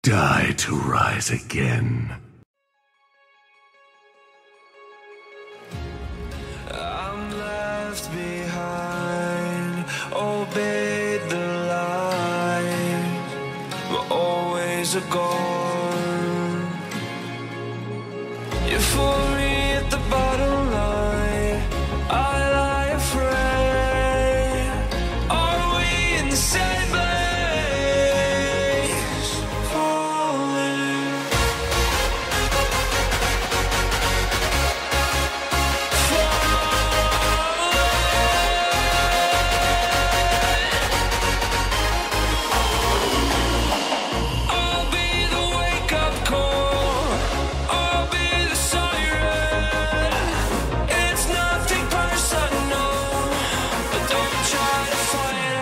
Die to rise again. I'm left behind, obeyed the light, but always a gone. You fool me at the bottom line, I lie afraid. Are we in the same place? Falling. I'll be the wake-up call, I'll be the siren. It's nothing personal, but don't try to fight it.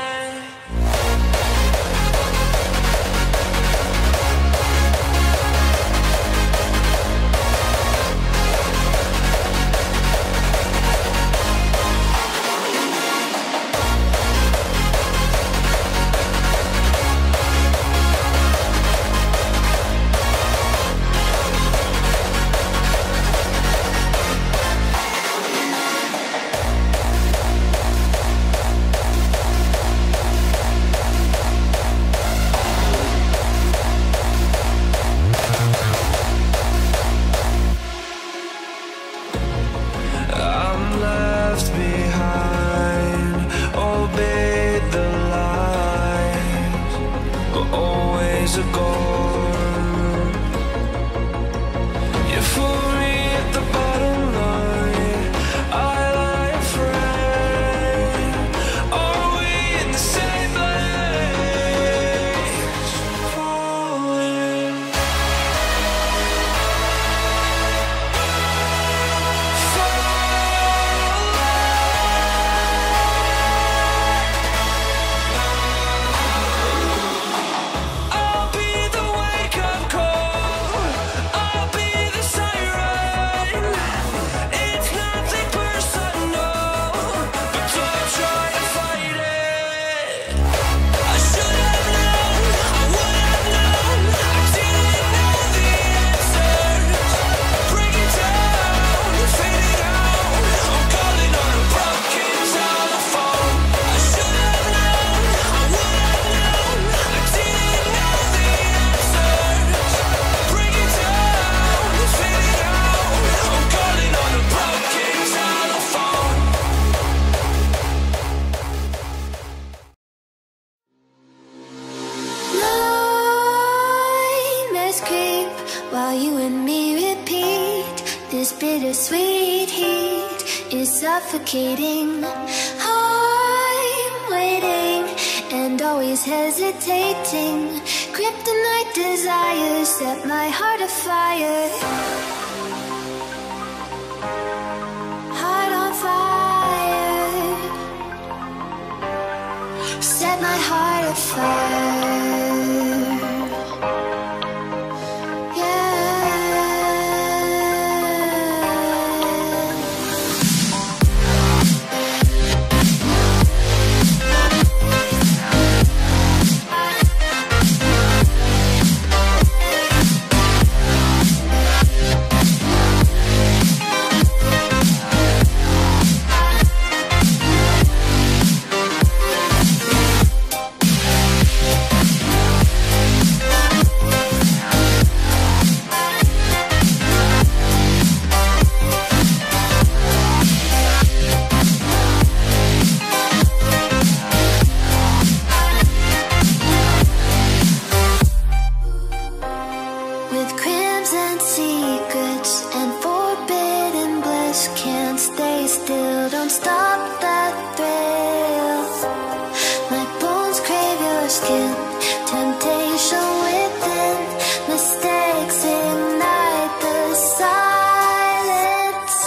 I'm left behind, obeyed the light, but always a gone. You fool me at the bottom line, I lie afraid. Are we in the same place? Falling. I'll be the wake-up call, I'll be the siren. It's nothing personal, but don't try to fight it. I should have known, I would have known, I didn't know the answers. Break it down, fade it out, I'm calling on a broken telephone. I should have known, I would have known, I didn't know the answers. Break it down, fade it out, I'm calling on a broken telephone. Nightmares creep while you and me repeat. This bittersweet heat is suffocating. I'm waiting and always hesitating. Kryptonite desires set my heart afire. Heart on fire. Set my heart afire. With crimson secrets and forbidden bliss, can't stay still, don't stop that thrill. My bones crave your skin, temptation within, mistakes ignite the silence.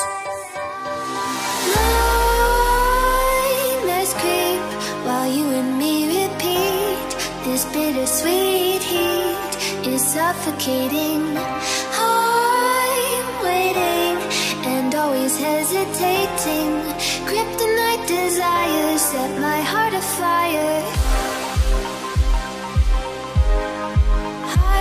Nightmares creep while you and me repeat. This bittersweet heat is suffocating. I'm waiting and always hesitating. Kryptonite desires set my heart afire.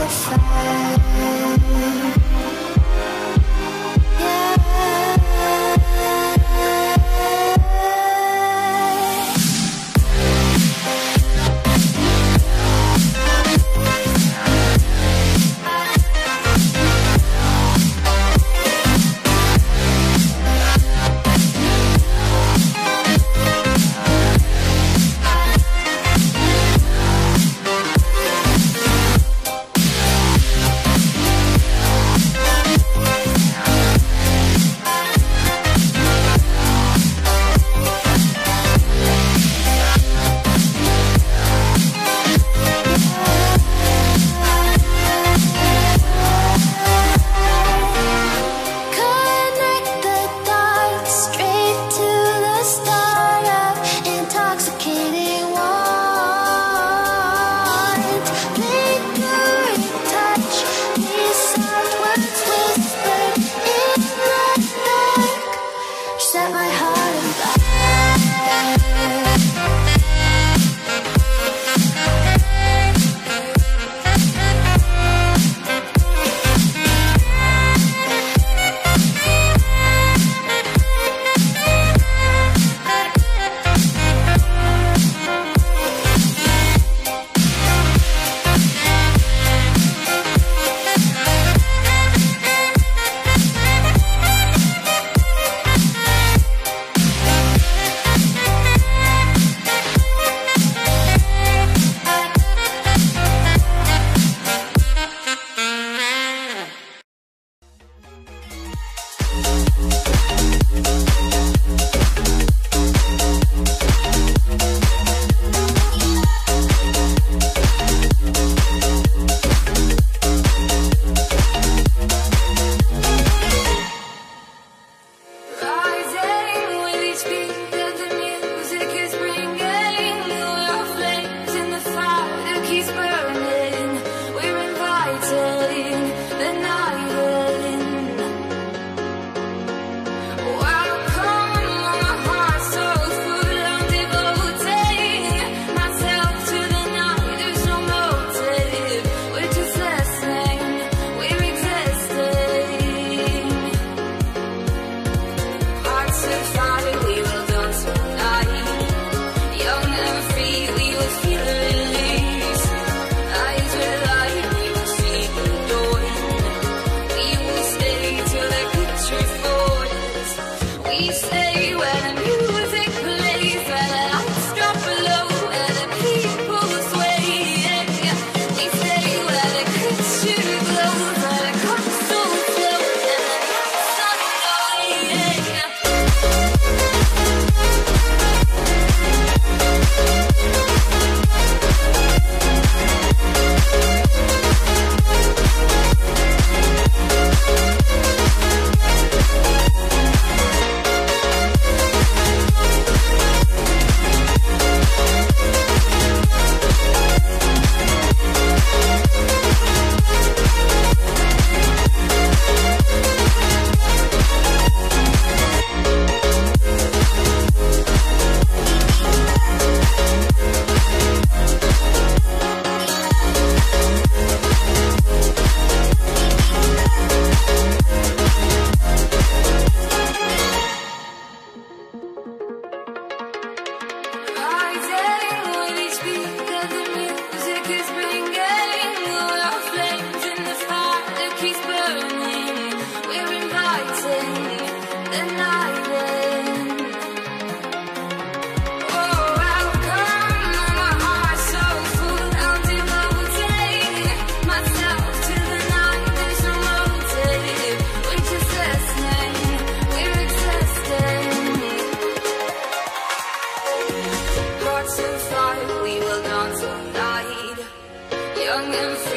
young and